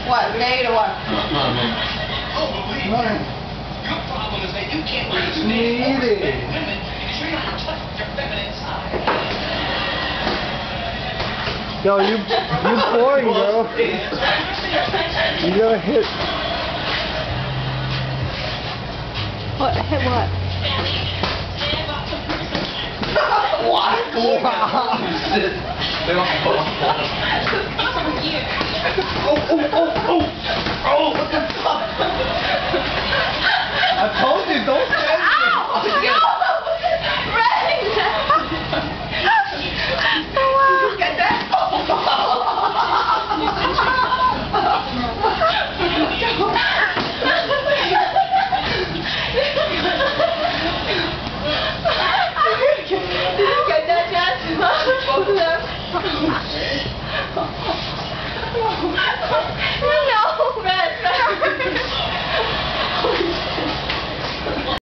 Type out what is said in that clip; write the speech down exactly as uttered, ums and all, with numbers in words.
What, naked or what? Oh, believe me. Your problem is that you can't raise men or respect women because you're not in touch with your feminine side. Yo, you, you boring, bro. You gotta hit. What? Hit what? What? Wow. Oh, oh, oh, oh. Oh, what the fuck? I told you, don't stand there. Ow! No! Ray! Get that? Did you get that, Dad? Both of them?